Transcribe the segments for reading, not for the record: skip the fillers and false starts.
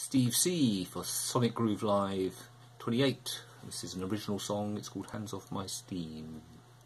Steve C for Sonic Groove Live 28. This is an original song, it's called Hands Off My Steam.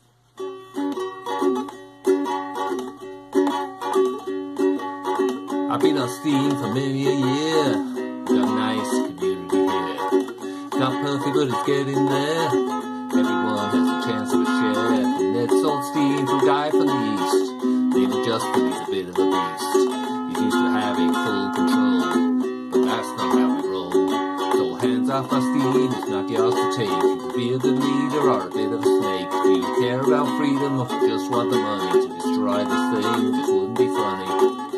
I've been on Steam for many a year, got a nice community here. Not perfect but it's getting there, everyone has a chance to share. And it's on Steam from Guy from the East, even just he's a bit of a beast. He's used to having full control, but that's not how we roll. So hands off my Steam, it's not yours to take. You can be a good leader or a bit of a snake. Do you care about freedom or just want the money to destroy the thing? Just wouldn't be funny.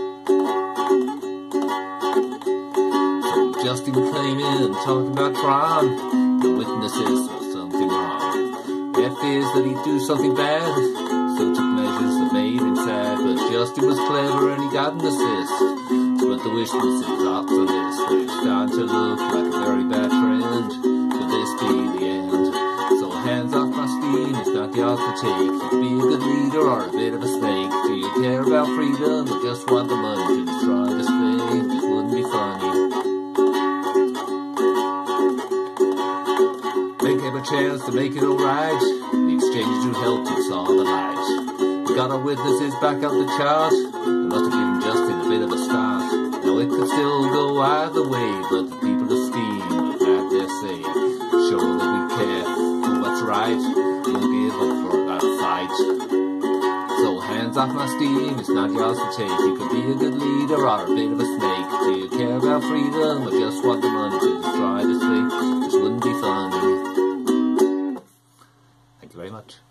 So Justin claiming, talking about Tron, the witnesses saw something wrong. Their fears that he'd do something bad, so took measures that made him sad. But Justin was clever and he got an assist. But the wish list is off the list, which started to look like a very bad trend. Could this be the end? So hands off my Steam, it's not yours to take. You can be a good leader or a bit of a snake. Do you care about freedom or just want the money to destroy this thing? Just wouldn't be funny. They gave a chance to make it alright. The exchange would help to solve the light. We got our witnesses back up the chart. They must have given Justin a bit of a start. Now it could still go either way, but the people of Steam have had their say. Show that we care for what's right. We'll give up for that fight. So hands off my Steam, it's not yours to take. You could be a good leader or a bit of a snake. Do you care about freedom or just want the money to destroy this thing? Just wouldn't be funny. Thank you very much.